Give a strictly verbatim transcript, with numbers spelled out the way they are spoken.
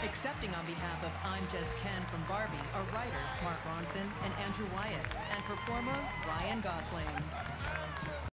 Accepting on behalf of I'm Just Ken from Barbie are writers Mark Ronson and Andrew Wyatt and performer Ryan Gosling.